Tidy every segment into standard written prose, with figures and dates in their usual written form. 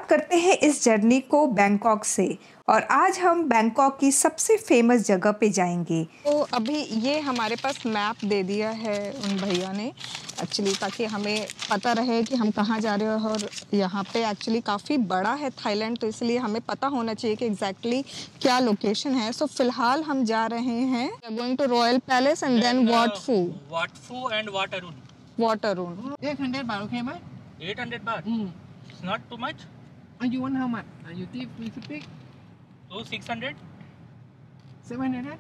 शुरुआत करते हैं इस जर्नी को बैंकॉक से और आज हम बैंकॉक की सबसे फेमस जगह पे जाएंगे। तो अभी ये हमारे पास मैप दे दिया है उन भैया ने एक्चुअली, ताकि हमें पता रहे कि हम कहाँ जा रहे हैं। और यहाँ पे एक्चुअली काफ़ी बड़ा है थाईलैंड, तो इसलिए हमें पता होना चाहिए कि एग्जैक्टली क्या लोकेशन है। सो फिलहाल हम जा रहे हैं going to royal palace and then Wat Pho and Wat Arun. 800 baht, okay, man? 800 baht. It's not too much. And you want how much? You think we should pick? So 600. 700?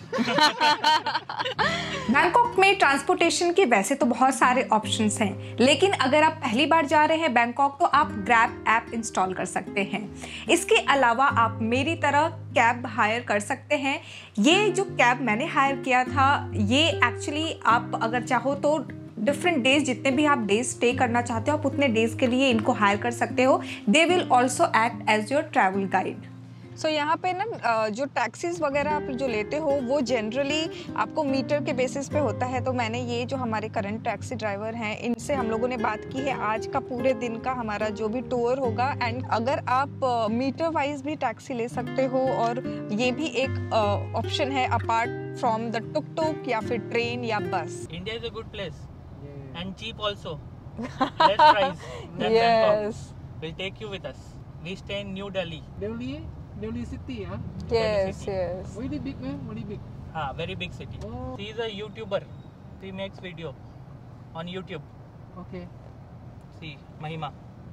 Bangkok में transportation के वैसे तो बहुत सारे options हैं, लेकिन अगर आप पहली बार जा रहे हैं बैंकॉक तो आप ग्रैब ऐप इंस्टॉल कर सकते हैं। इसके अलावा आप मेरी तरह कैब हायर कर सकते हैं। ये जो कैब मैंने हायर किया था, ये एक्चुअली आप अगर चाहो तो डिफरेंट डेज, जितने भी आप डेज स्टे करना चाहते हो आप उतने डेज के लिए इनको हायर कर सकते हो। They will also act as your travel guide. So यहाँ पे ना जो टैक्सीज वगैरह आप जो लेते हो वो जनरली आपको मीटर के बेसिस पे होता है। तो मैंने ये जो हमारे करंट टैक्सी ड्राइवर हैं इनसे हम लोगों ने बात की है आज का पूरे दिन का हमारा जो भी टूर होगा। एंड अगर आप मीटर वाइज भी टैक्सी ले सकते हो, और ये भी एक ऑप्शन है apart from the tuk tuk या फिर ट्रेन या बस। India is a good place and cheap also. Less price than Bangkok. We'll take you with us. We stay in New Delhi. Delhi city, huh? Yes, yes. Very big, man. Very big. Very big city. Oh. She is a YouTuber. She makes video on YouTube. Okay. See, Mahima.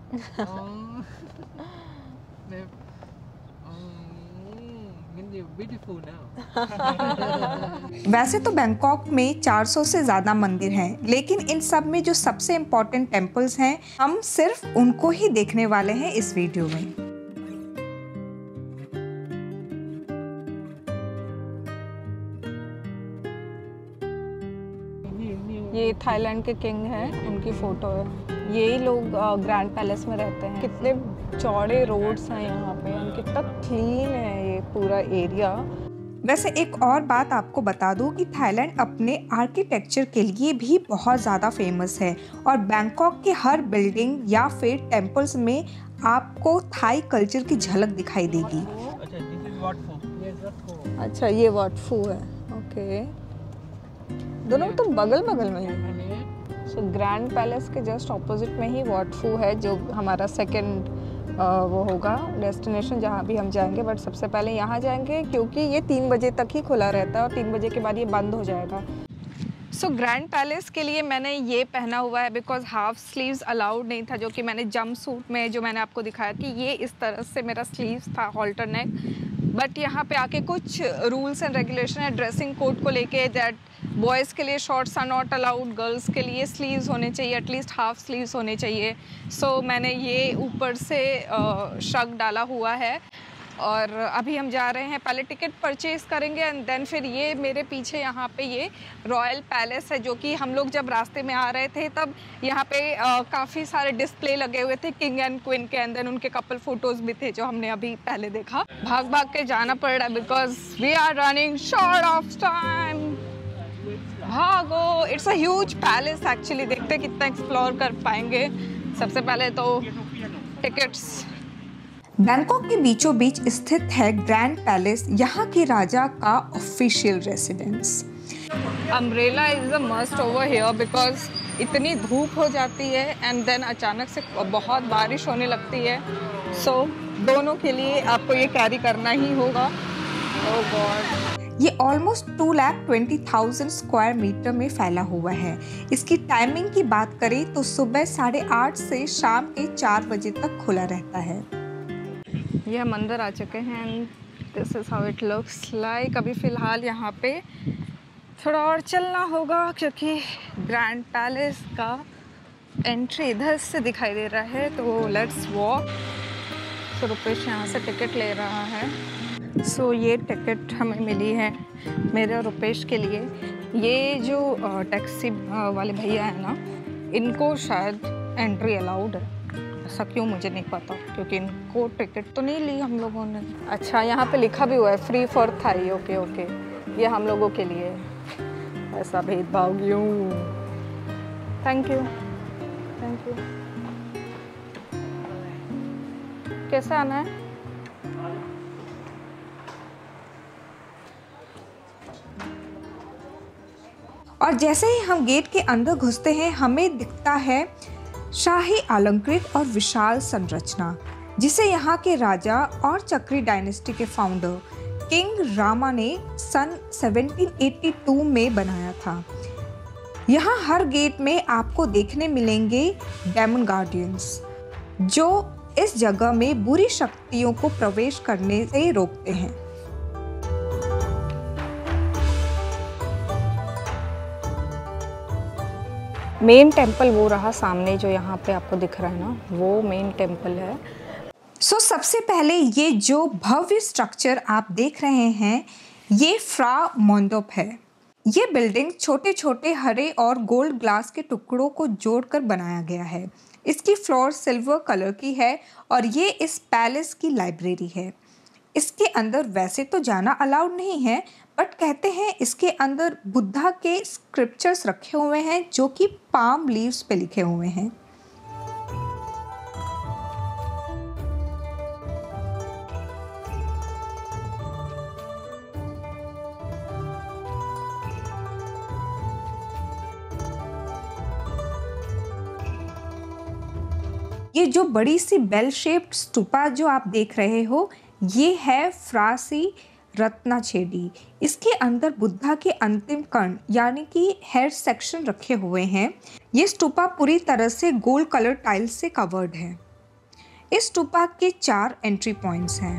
Beautiful now. वैसे तो Bangkok में 400 से ज़्यादा मंदिर हैं, लेकिन इन सब में जो सबसे इम्पोर्टेंट टेम्पल्स हैं हम सिर्फ उनको ही देखने वाले हैं इस वीडियो में। ये थाईलैंड के किंग हैं, उनकी फ़ोटो है। यही लोग ग्रैंड पैलेस में रहते हैं। कितने चौड़े रोड्स हैं यहाँ पे, और कितना क्लीन है ये पूरा एरिया। वैसे एक और बात आपको बता दूं कि थाईलैंड अपने आर्किटेक्चर के लिए भी बहुत ज़्यादा फेमस है और बैंकॉक के हर बिल्डिंग या फिर टेम्पल्स में आपको थाई कल्चर की झलक दिखाई देगी। अच्छा, ये वाट फू है। ओके, दोनों तो बगल बगल में है। सो ग्रैंड पैलेस के जस्ट ऑपोजिट में ही वाट फू है, जो हमारा सेकंड वो होगा डेस्टिनेशन जहाँ भी हम जाएंगे। बट सबसे पहले यहाँ जाएंगे क्योंकि ये 3 बजे तक ही खुला रहता है और 3 बजे के बाद ये बंद हो जाएगा। सो ग्रैंड पैलेस के लिए मैंने ये पहना हुआ है बिकॉज हाफ स्लीव्स अलाउड नहीं था, जो कि मैंने जंप सूट में जो मैंने आपको दिखाया कि ये इस तरह से मेरा स्लीव्स था, हॉल्टर नेक। बट यहाँ पे आके कुछ रूल्स एंड रेगुलेशन है ड्रेसिंग कोड को लेके, दैट बॉयज़ के लिए shorts are not allowed, girls के लिए स्लीव्स होने चाहिए, एटलीस्ट हाफ स्लीव्स होने चाहिए। सो मैंने ये ऊपर से श्रग डाला हुआ है और अभी हम जा रहे हैं, पहले टिकट परचेज करेंगे एंड देन फिर ये मेरे पीछे यहाँ पे ये रॉयल पैलेस है, जो कि हम लोग जब रास्ते में आ रहे थे तब यहाँ पे काफ़ी सारे डिस्प्ले लगे हुए थे किंग एंड क्वीन के, एंड देन उनके कपल फोटोज़ भी थे जो हमने अभी पहले देखा। भाग भाग के जाना पड़ रहा है because we are running short of time. भागो, it's a huge palace actually, देखते कितना एक्सप्लोर कर पाएंगे। सबसे पहले तो टिकट्स। बैंकॉक के बीचों बीच स्थित है ग्रैंड पैलेस, यहाँ के राजा का official residence. Umbrella is a must over here because इतनी धूप हो जाती है एंड देन अचानक से बहुत बारिश होने लगती है। सो दोनों के लिए आपको ये कैरी करना ही होगा। ओह गॉड, ये ऑलमोस्ट 2,20,000 स्क्वायर मीटर में फैला हुआ है। इसकी टाइमिंग की बात करें तो सुबह 8:30 से शाम के 4 बजे तक खुला रहता है। ये हम अंदर आ चुके हैं and this is how it looks like. अभी फ़िलहाल यहाँ पे थोड़ा और चलना होगा क्योंकि ग्रैंड पैलेस का एंट्री इधर से दिखाई दे रहा है, तो लेट्स वॉक। तो रुपेश यहाँ से टिकट ले रहा है। सो ये टिकट हमें मिली है मेरे और रुपेश के लिए। ये जो टैक्सी वाले भैया हैं ना, इनको शायद एंट्री अलाउड है, ऐसा क्यों मुझे नहीं पता, क्योंकि इनको टिकट तो नहीं ली हम लोगों ने। अच्छा, यहाँ पे लिखा भी हुआ है free for Thai. Okay okay, ये हम लोगों के लिए। ऐसा भेदभाव क्यों? Thank you, thank you. कैसे आना है? और जैसे ही हम गेट के अंदर घुसते हैं हमें दिखता है शाही अलंकृत और विशाल संरचना, जिसे यहाँ के राजा और चक्री डायनेस्टी के फाउंडर किंग रामा ने सन 1782 में बनाया था। यहाँ हर गेट में आपको देखने मिलेंगे डेमन गार्डियंस, जो इस जगह में बुरी शक्तियों को प्रवेश करने से रोकते हैं। मेन टेम्पल वो रहा सामने जो यहाँ पे आपको दिख रहा है ना, वो मेन टेम्पल है। सबसे पहले ये जो भव्य स्ट्रक्चर आप देख रहे हैं ये फ्रा मंडप है। ये बिल्डिंग छोटे छोटे हरे और गोल्ड ग्लास के टुकड़ों को जोड़कर बनाया गया है। इसकी फ्लोर सिल्वर कलर की है और ये इस पैलेस की लाइब्रेरी है। इसके अंदर वैसे तो जाना अलाउड नहीं है, बट कहते हैं इसके अंदर बुद्धा के स्क्रिप्चर्स रखे हुए हैं जो कि पाम लीव्स पे लिखे हुए हैं। ये जो बड़ी सी बेल शेप्ड स्तूपा जो आप देख रहे हो ये है फ्रासी रत्नाछेदी। इसके अंदर बुद्धा के अंतिम कर्ण यानी कि हेड सेक्शन रखे हुए हैं। ये स्तूपा पूरी तरह से गोल्ड कलर टाइल्स से कवर्ड है। इस स्तूपा के 4 एंट्री पॉइंट्स हैं।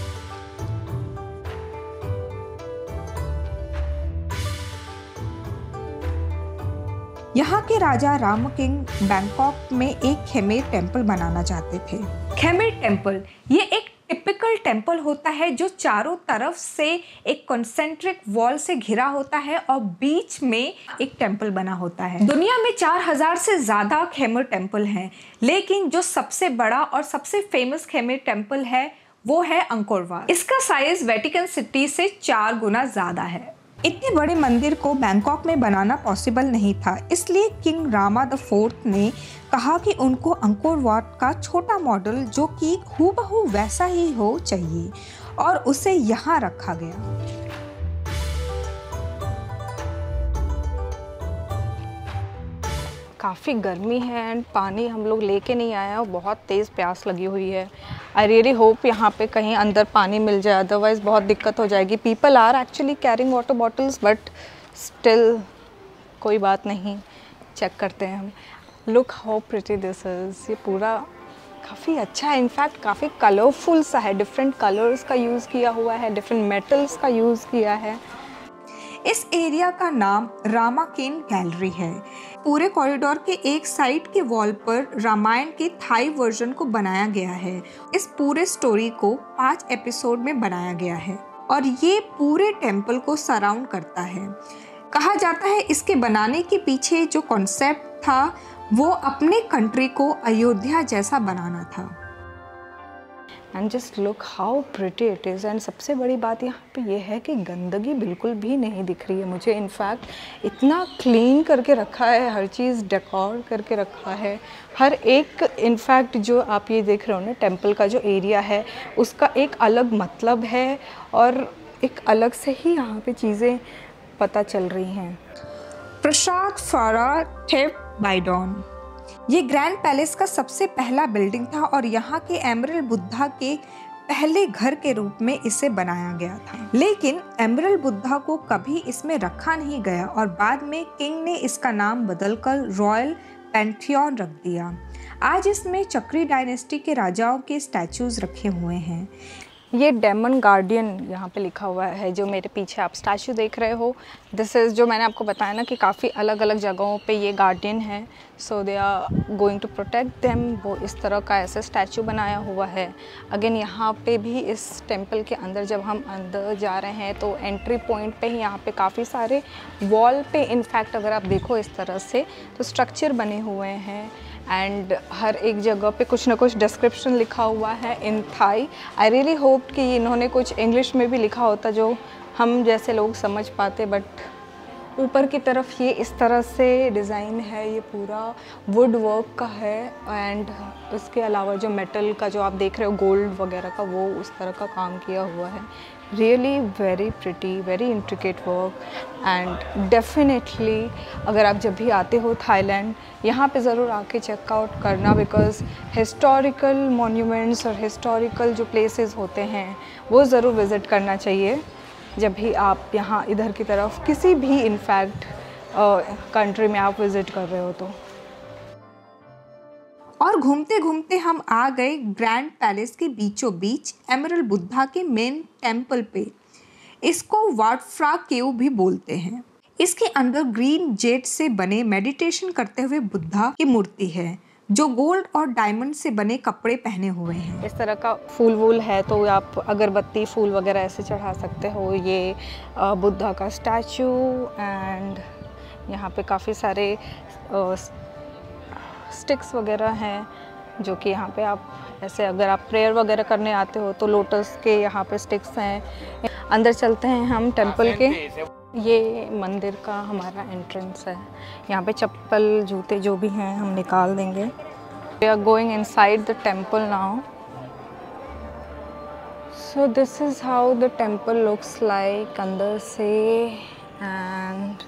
यहाँ के राजा राम किंग बैंकॉक में एक खेमेर टेम्पल बनाना चाहते थे। खेमेर टेम्पल ये एक टिपिकल टेम्पल होता है जो चारों तरफ से एक कॉन्सेंट्रिक वॉल से घिरा होता है और बीच में एक टेम्पल बना होता है। दुनिया में 4000 से ज़्यादा खेमेर टेम्पल हैं, लेकिन जो सबसे बड़ा और सबसे फेमस खेमेर टेम्पल है वो है अंकोर वाट। इसका साइज वेटिकन सिटी से 4 गुना ज़्यादा है। इतने बड़े मंदिर को बैंकॉक में बनाना पॉसिबल नहीं था, इसलिए किंग रामा द 4th ने कहा कि उनको अंकोर वाट का छोटा मॉडल जो कि हूबहू वैसा ही हो चाहिए और उसे यहाँ रखा गया। काफ़ी गर्मी है एंड पानी हम लोग लेके नहीं आए हैं और बहुत तेज़ प्यास लगी हुई है। आई रियली होप यहाँ पे कहीं अंदर पानी मिल जाए, अदरवाइज़ बहुत दिक्कत हो जाएगी। People are actually carrying water bottles but still कोई बात नहीं, चेक करते हैं हम। Look how pretty this is. ये पूरा काफ़ी अच्छा है, इनफैक्ट काफ़ी कलरफुल सा है। डिफरेंट कलर्स का यूज़ किया हुआ है, डिफरेंट मेटल्स का यूज़ किया है। इस एरिया का नाम रामाकेन गैलरी है। पूरे कॉरिडोर के एक साइड के वॉल पर रामायण के थाई वर्जन को बनाया गया है। इस पूरे स्टोरी को 5 एपिसोड में बनाया गया है और ये पूरे टेम्पल को सराउंड करता है। कहा जाता है इसके बनाने के पीछे जो कॉन्सेप्ट था वो अपने कंट्री को अयोध्या जैसा बनाना था। And just look how pretty it is. And सबसे बड़ी बात यहाँ पे ये है कि गंदगी बिल्कुल भी नहीं दिख रही है मुझे। इनफैक्ट इतना क्लीन करके रखा है, हर चीज़ डेकोर करके रखा है। हर एक इनफैक्ट जो आप ये देख रहे हो ना, टेम्पल का जो एरिया है उसका एक अलग मतलब है और एक अलग से ही यहाँ पे चीज़ें पता चल रही हैं। प्रसाद फारा टेप बाइडॉन ये ग्रैंड पैलेस का सबसे पहला बिल्डिंग था और यहाँ के एमरल्ड बुद्धा के पहले घर के रूप में इसे बनाया गया था। लेकिन एमरल्ड बुद्धा को कभी इसमें रखा नहीं गया और बाद में किंग ने इसका नाम बदलकर रॉयल पैंथियन रख दिया। आज इसमें चक्री डायनेस्टी के राजाओं के स्टैचूज रखे हुए हैं। ये डेमन गार्डियन यहाँ पे लिखा हुआ है, जो मेरे पीछे आप स्टैचू देख रहे हो। दिस इज़ जो मैंने आपको बताया ना कि काफ़ी अलग अलग जगहों पे ये गार्डियन है, so they are going to protect them. वो इस तरह का ऐसे स्टैचू बनाया हुआ है। अगेन यहाँ पे भी इस टेम्पल के अंदर जब हम अंदर जा रहे हैं तो एंट्री पॉइंट पे ही यहाँ पे काफ़ी सारे वॉल पे इनफैक्ट अगर आप देखो इस तरह से तो स्ट्रक्चर बने हुए हैं एंड हर एक जगह पे कुछ ना कुछ डिस्क्रिप्शन लिखा हुआ है in Thai. I really hope कि इन्होंने कुछ इंग्लिश में भी लिखा होता जो हम जैसे लोग समझ पाते, बट ऊपर की तरफ ये इस तरह से डिज़ाइन है, ये पूरा वुड वर्क का है एंड उसके अलावा जो मेटल का जो आप देख रहे हो गोल्ड वगैरह का, वो उस तरह का काम किया हुआ है। Really very pretty, very intricate work and definitely अगर आप जब भी आते हो थाईलैंड, यहाँ पे ज़रूर आके चेकआउट करना, बिकॉज़ हिस्टोरिकल मॉन्यूमेंट्स और हिस्टोरिकल जो प्लेसेस होते हैं वो ज़रूर विज़िट करना चाहिए जब भी आप यहाँ इधर की तरफ किसी भी इनफैक्ट कंट्री में आप विज़िट कर रहे हो तो। और घूमते घूमते हम आ गए ग्रैंड पैलेस के बीचों बीच एमरल्ड बुद्धा के मेन टेम्पल पे। इसको वाट फ्रा केव भी बोलते हैं। इसके अंदर ग्रीन जेड से बने मेडिटेशन करते हुए बुद्धा की मूर्ति है, जो गोल्ड और डायमंड से बने कपड़े पहने हुए हैं। इस तरह का फूल वूल है तो आप अगरबत्ती फूल वगैरह ऐसे चढ़ा सकते हो। ये बुद्धा का स्टैचू एंड यहाँ पे काफ़ी सारे स्टिक्स वगैरह हैं जो कि यहाँ पे आप ऐसे अगर आप प्रेयर वगैरह करने आते हो तो लोटस के यहाँ पे स्टिक्स हैं। अंदर चलते हैं हम टेंपल के। ये मंदिर का हमारा एंट्रेंस है। यहाँ पे चप्पल जूते जो भी हैं हम निकाल देंगे। We are going inside the temple now. So this is how the temple looks like अंदर से। एंड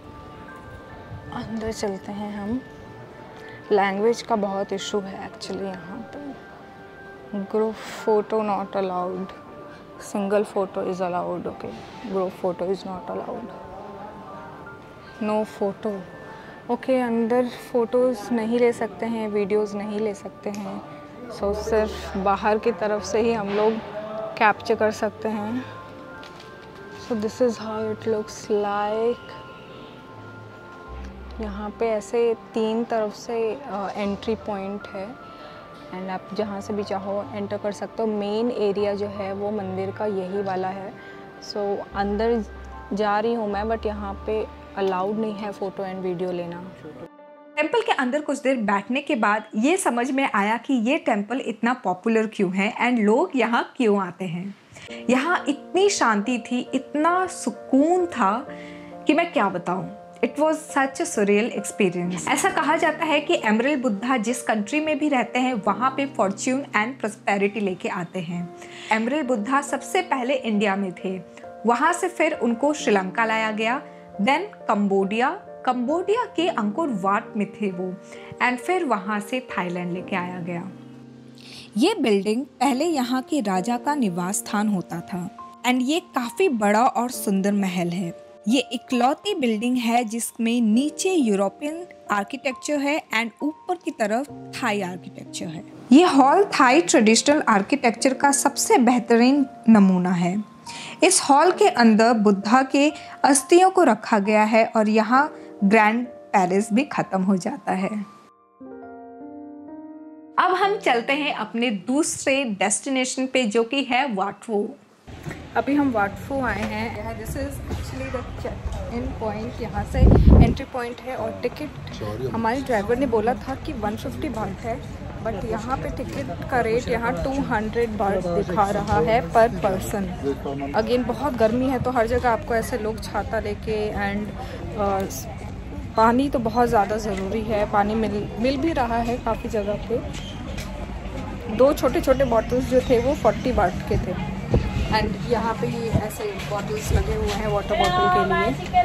अंदर चलते हैं हम। लैंग्वेज का बहुत इशू है एक्चुअली यहाँ पे। Group photo not allowed, single photo is allowed, okay, group photo is not allowed, no photo, okay. अंदर फ़ोटोज़ नहीं ले सकते हैं, वीडियोज़ नहीं ले सकते हैं। सो सिर्फ बाहर की तरफ से ही हम लोग कैप्चर कर सकते हैं। So this is how it looks like. यहाँ पे ऐसे 3 तरफ से एंट्री पॉइंट है एंड आप जहाँ से भी चाहो एंटर कर सकते हो। मेन एरिया जो है वो मंदिर का यही वाला है। सो अंदर जा रही हूँ मैं, बट यहाँ पे अलाउड नहीं है फ़ोटो एंड वीडियो लेना। टेंपल के अंदर कुछ देर बैठने के बाद ये समझ में आया कि ये टेंपल इतना पॉपुलर क्यों है एंड लोग यहाँ क्यों आते हैं। यहाँ इतनी शांति थी, इतना सुकून था कि मैं क्या बताऊँ। It was such a surreal experience. ऐसा कहा जाता है कि एमरल्ड बुद्धा जिस कंट्री में भी रहते हैं वहाँ पे फॉर्च्यून एंड प्रॉस्पेरिटी लेके आते हैं। एमरल्ड बुद्धा सबसे पहले इंडिया में थे, वहाँ से फिर उनको श्रीलंका लाया गया, देन कंबोडिया के अंकोर वाट में थे वो, एंड फिर वहाँ से थाईलैंड लेके आया गया। ये बिल्डिंग पहले यहाँ के राजा का निवास स्थान होता था एंड ये काफी बड़ा और सुंदर महल है। ये इकलौती बिल्डिंग है जिसमें नीचे यूरोपियन आर्किटेक्चर है एंड ऊपर की तरफ थाई आर्किटेक्चर है। ये हॉल थाई ट्रेडिशनल आर्किटेक्चर का सबसे बेहतरीन नमूना है। इस हॉल के अंदर बुद्धा के अस्थियों को रखा गया है और यहाँ ग्रैंड पैलेस भी खत्म हो जाता है। अब हम चलते हैं अपने दूसरे डेस्टिनेशन पे, जो कि है वाट फू। अभी हम वाट फू आए हैं। This is actually the check in point. यहाँ से एंट्री पॉइंट है और टिकट हमारे ड्राइवर ने बोला था कि 150 बात है, बट यहाँ पे टिकट का रेट यहाँ 200 बात दिखा रहा है पर पर्सन। अगेन बहुत गर्मी है तो हर जगह आपको ऐसे लोग छाता लेके एंड पानी तो बहुत ज़्यादा ज़रूरी है। पानी मिल भी रहा है काफ़ी जगह पे। 2 छोटे छोटे बॉटल्स जो थे वो 40 बात के थे एंड यहाँ पे ही ऐसे बॉटल्स लगे हुए हैं वाटर बॉटल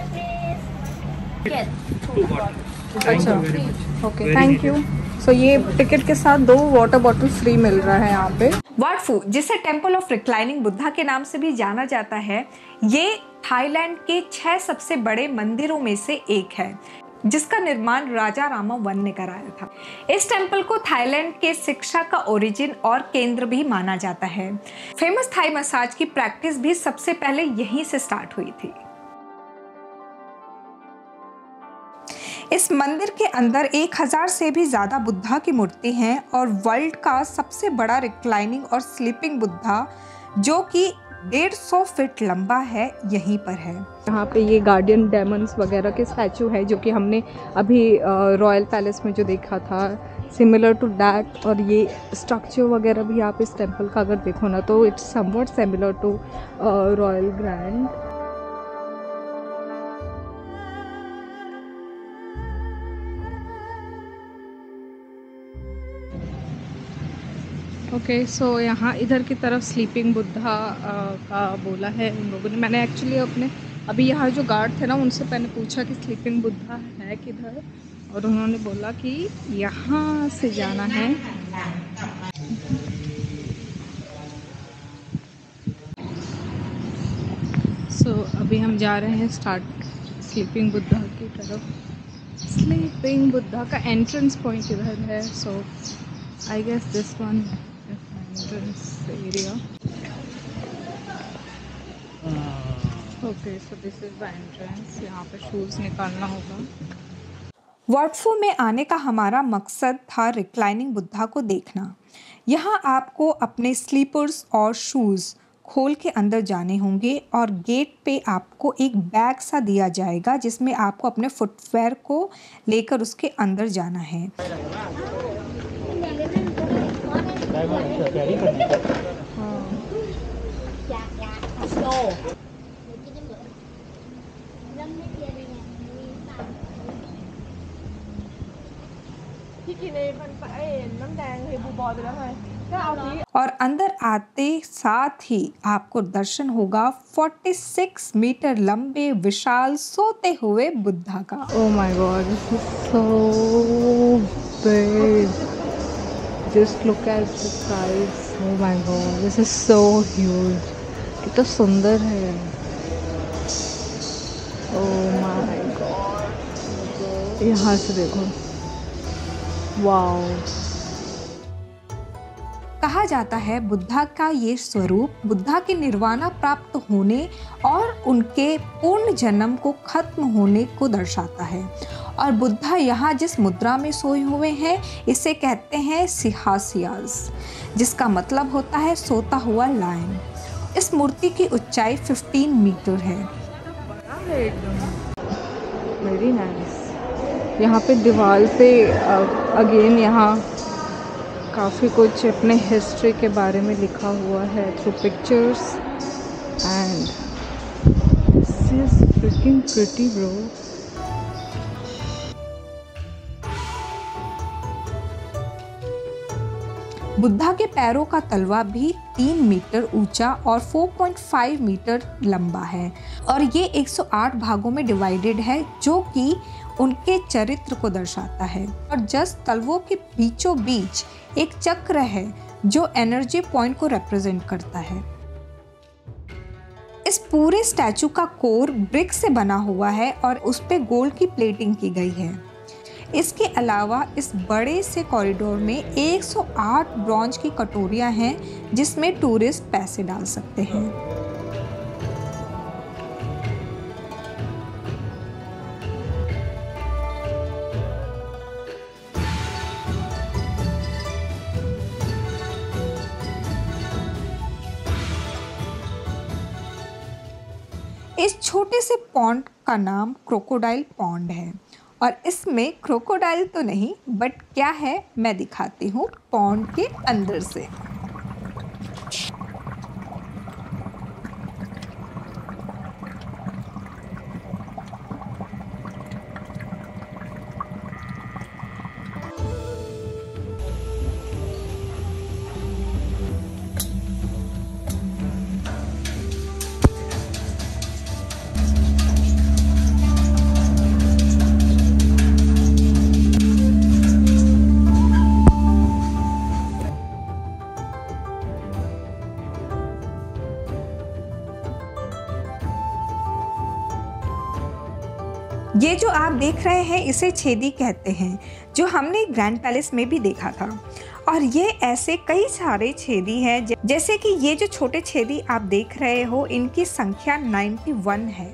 के लिए। अच्छा, ओके, थैंक यू। सो ये टिकट के साथ 2 वाटर बॉटल फ्री मिल रहा है यहाँ पे। वाट फू, जिसे टेंपल ऑफ रिक्लाइनिंग बुद्धा के नाम से भी जाना जाता है, ये थाईलैंड के 6 सबसे बड़े मंदिरों में से एक है, जिसका निर्माण राजा रामा 1 ने कराया था। इस टेंपल को थाईलैंड के शिक्षा का ओरिजिन और केंद्र भी माना जाता है। फेमस थाई मसाज की प्रैक्टिस भी सबसे पहले यहीं से स्टार्ट हुई थी। इस मंदिर के अंदर 1000 से भी ज़्यादा बुद्धा की मूर्ति हैं और वर्ल्ड का सबसे बड़ा रिक्लाइनिंग और स्लीपिंग बुद्धा, जो कि 150 फीट लंबा है, यहीं पर है। यहाँ पे ये गार्डियन डेमन्स वगैरह के स्टैचू है, जो कि हमने अभी रॉयल पैलेस में जो देखा था, सिमिलर टू दैट। और ये स्ट्रक्चर वगैरह भी आप इस टेंपल का अगर देखो ना तो it's something similar to royal grand. Okay, so यहाँ इधर की तरफ स्लीपिंग बुद्धा का बोला है उन लोगों ने। मैंने एक्चुअली अपने अभी यहाँ जो गार्ड थे ना, उनसे मैंने पूछा कि स्लीपिंग बुद्धा है किधर, और उन्होंने बोला कि यहाँ से जाना है। सो अभी हम जा रहे हैं स्लीपिंग बुद्धा की तरफ। स्लीपिंग बुद्धा का एंट्रेंस पॉइंट इधर है। So I guess this one entrance area. Okay, so this is the entrance. यहाँ पे शूज़ निकालना होगा। वाट फू में आने का हमारा मकसद था रिक्लाइनिंग बुद्धा को देखना। यहाँ आपको अपने स्लीपर्स और शूज़ खोल के अंदर जाने होंगे और गेट पे आपको एक बैग सा दिया जाएगा जिसमें आपको अपने फुटवेयर को लेकर उसके अंदर जाना है। और अंदर आते साथ ही आपको दर्शन होगा 46 मीटर लंबे विशाल सोते हुए बुद्धा का। Oh my God, this is so big. Just look at the size. Oh my God, this is so huge. कितना सुंदर है। Oh my God. यहाँ से देखो। वाओ। कहा जाता है बुद्धा का ये स्वरूप बुद्धा के निर्वाणा प्राप्त होने और उनके पूर्ण जन्म को खत्म होने को दर्शाता है। और बुद्धा यहाँ जिस मुद्रा में सोए हुए हैं इसे कहते हैं सिहासियास, जिसका मतलब होता है सोता हुआ लायन। इस मूर्ति की ऊंचाई 15 मीटर है। Very nice. यहाँ पे दीवार पे अगेन यहाँ काफ़ी कुछ अपने हिस्ट्री के बारे में लिखा हुआ है through pictures and this is freaking pretty bro. Buddha के पैरों का तलवा भी 3 मीटर ऊंचा और 4.5 मीटर लंबा है और ये 108 भागों में डिवाइडेड है जो कि उनके चरित्र को दर्शाता है। और जस्ट तलवों के बीचों बीच एक चक्र है जो एनर्जी पॉइंट को रिप्रेजेंट करता है। इस पूरे स्टैचू का कोर ब्रिक से बना हुआ है और उस पे गोल्ड की प्लेटिंग की गई है। इसके अलावा इस बड़े से कॉरिडोर में 108 ब्रॉन्ज की कटोरियां हैं जिसमें टूरिस्ट पैसे डाल सकते हैं। इस छोटे से पॉन्ड का नाम क्रोकोडाइल पॉन्ड है और इसमें क्रोकोडाइल तो नहीं बट क्या है मैं दिखाती हूँ पॉन्ड के अंदर से। ये जो आप देख रहे हैं इसे छेदी कहते हैं, जो हमने ग्रैंड पैलेस में भी देखा था। और ये ऐसे कई सारे छेदी हैं, जैसे कि ये जो छोटे छेदी आप देख रहे हो इनकी संख्या 91 है।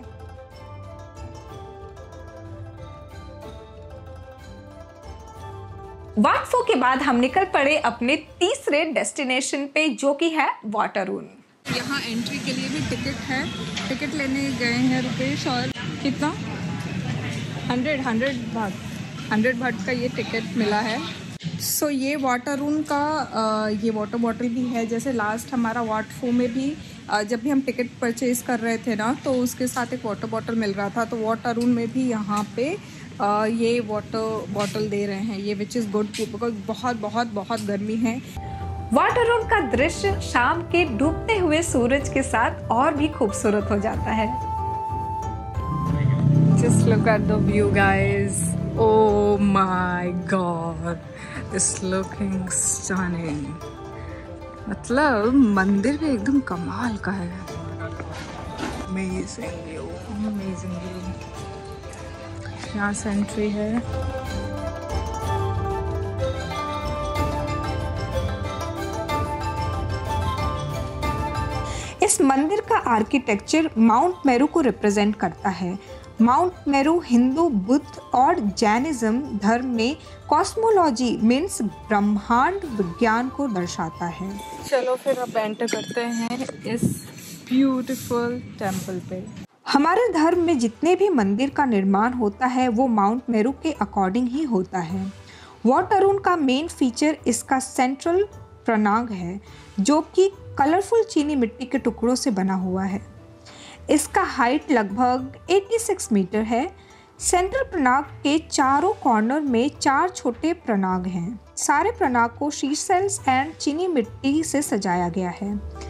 वाट फू के बाद हम निकल पड़े अपने तीसरे डेस्टिनेशन पे जो कि है वाटररून। यहाँ एंट्री के लिए भी टिकट है। टिकट लेने गए हैं रुपेश और कितना 100 भाट का ये टिकट मिला है। सो ये वाटररून का ये वाटर बॉटल भी है। जैसे लास्ट हमारा वाट फू में भी जब भी हम टिकट परचेज कर रहे थे ना तो उसके साथ एक वाटर बॉटल मिल रहा था, तो वाटररून में भी यहाँ पे ये वाटर बॉटल दे रहे हैं ये, विच इज़ गुड बिकॉज बहुत बहुत बहुत गर्मी है। वाटररून का दृश्य शाम के डूबते हुए सूरज के साथ और भी खूबसूरत हो जाता है। Just look at the view, guys. Oh my God, it's looking stunning. मतलब मंदिर भी एकदम कमाल का है। Amazing view, amazing view. यहाँ से एंट्री है। इस मंदिर का आर्किटेक्चर माउंट मेरू को रिप्रेजेंट करता है। माउंट मेरू हिंदू, बुद्ध और जैनिज्म धर्म में कॉस्मोलॉजी मीन्स ब्रह्मांड विज्ञान को दर्शाता है। चलो फिर अब एंटर करते हैं इस ब्यूटीफुल टेम्पल पे। हमारे धर्म में जितने भी मंदिर का निर्माण होता है वो माउंट मेरू के अकॉर्डिंग ही होता है। वाटररून का मेन फीचर इसका सेंट्रल प्रनाग है जो कि कलरफुल चीनी मिट्टी के टुकड़ों से बना हुआ है। इसका हाइट लगभग 86 मीटर है। सेंट्रल प्रनाग के चारों कॉर्नर में 4 छोटे प्रनाग हैं। सारे प्रनाग को शी सेल्स एंड चीनी मिट्टी से सजाया गया है।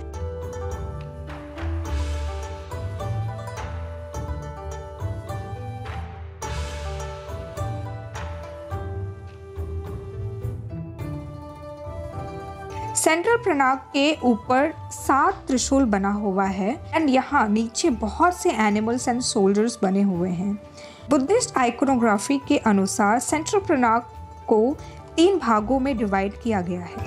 सेंट्रल प्रनाग के ऊपर 7 त्रिशूल बना हुआ है एंड यहाँ नीचे बहुत से एनिमल्स एंड सोल्जर्स बने हुए हैं। बुद्धिस्ट आइकोनोग्राफी के अनुसार सेंट्रल प्रनाग को 3 भागों में डिवाइड किया गया है।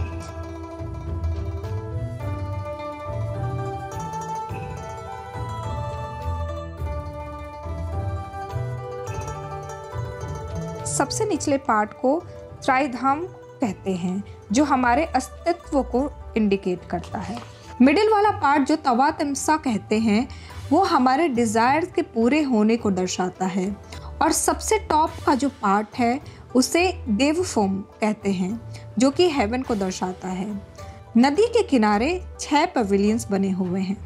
सबसे निचले पार्ट को त्राईधाम कहते हैं जो हमारे अस्तित्व को इंडिकेट करता है। मिडिल वाला पार्ट जो तवा तिमसा कहते हैं वो हमारे डिजायर्स के पूरे होने को दर्शाता है और सबसे टॉप का जो पार्ट है उसे देवफोम कहते हैं जो कि हेवन को दर्शाता है। नदी के किनारे 6 पवेलियंस बने हुए हैं।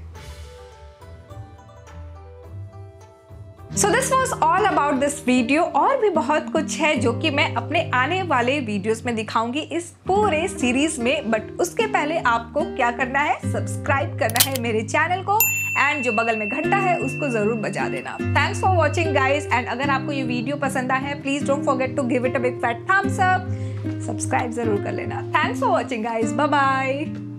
So this was all about this video। और भी बहुत कुछ है जो कि मैं अपने आने वाले वीडियोस में दिखाऊंगी इस पूरे सीरीज में, बट उसके पहले आपको क्या करना है, सब्सक्राइब करना है मेरे चैनल को एंड जो बगल में घंटा है उसको जरूर बजा देना। Thanks for watching guys, and अगर आपको ये वीडियो पसंद आया है please don't forget to give it a big fat thumbs up. Subscribe जरूर कर लेना। Thanks for watching guys, bye bye.